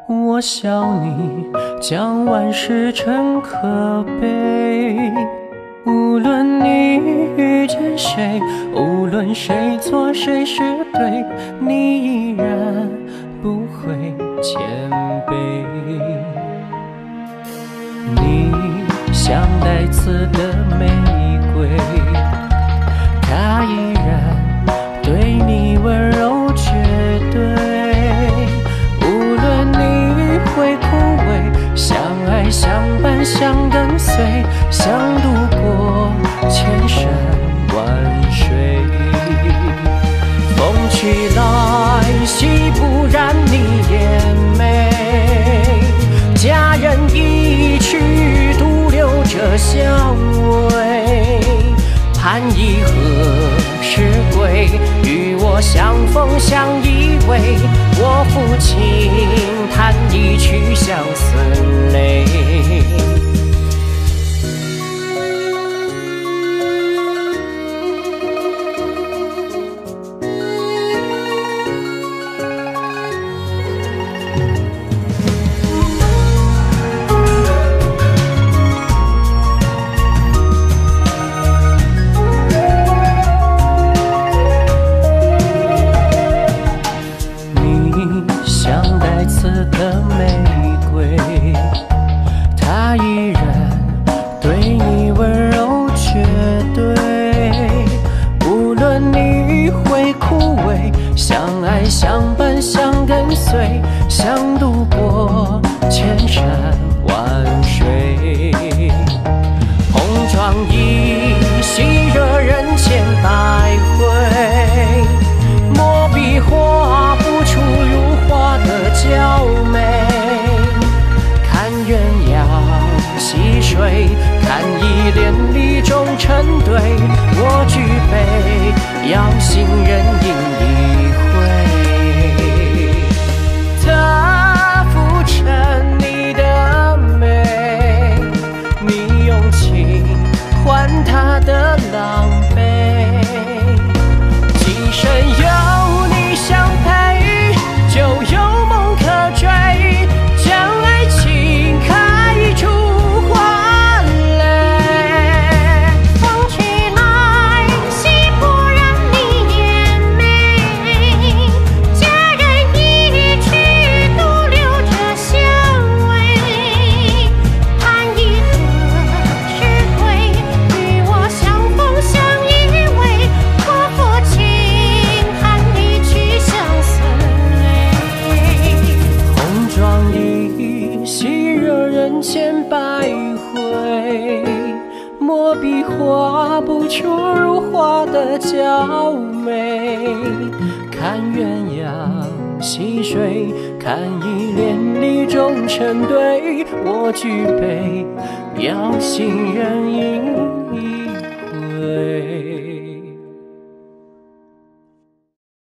我笑你将万事成可悲。无论你遇见谁，无论谁错谁是对，你依然不会谦卑。你像带刺的玫瑰，它依然对你温柔绝对。无论你会枯萎，相爱相伴相跟随，相度过千山万水。风去来兮不染你颜眉，佳人一去独留这香味。盼以何时归？与我相逢相依偎。我抚琴弹一曲相思泪。像带刺的玫瑰，它依然对你温柔绝对。无论你会枯萎，相爱相伴相跟随，相度过千山万水。红妆一袭，惹人千百回，墨笔画不出如花的娇美。看鸳鸯戏水，看一帘理中成对。我举杯，邀新人饮一回。他浮沉你的美，你用情换他的狼狈。今生有你相陪，就有梦可追，将爱情开出花蕾。 风去来兮不染你颜眉，佳人一去独留这香味。盼以何时归？与我相逢相依偎。我抚琴弹一曲相思泪。 红妆一袭，惹人千百回，墨笔画不出如花的娇美。看鸳鸯戏水，看一帘理中成对。我举杯，邀新人饮